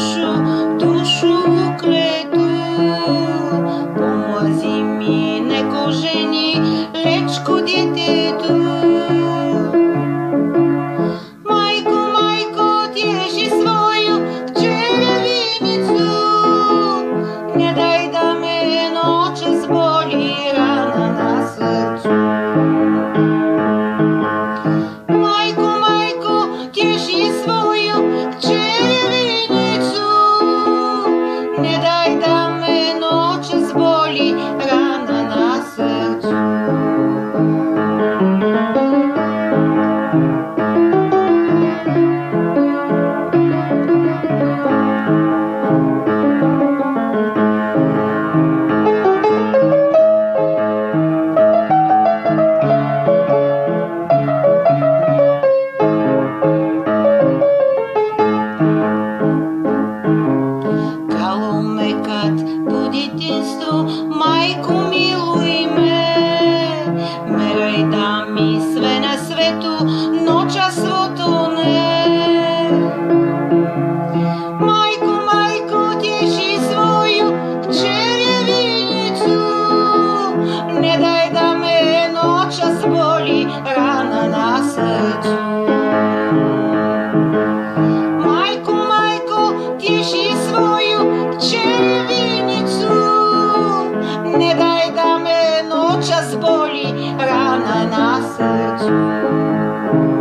dušu ukletu. Pomozi mi neko ženi, lečku djetetu. Majko, majko, tješi svoju kćerevinicu. Ne daj da me noćas boli rana na srcu. Majko, majko, tješi svoju kćerevinicu. Ne daj da me noćas boli rana na srcu. Kalo me kad po djetinstvu, majku miluj me. Meraj da mi sve na svetu noćas svotone. Majko, majko, tješi svoju kćerevinicu. Ne daj da me noćas boli rana na srcu. Majko, majko, tješi svoju kćerevinicu. Ne daj da me noćas boli rana na srcu.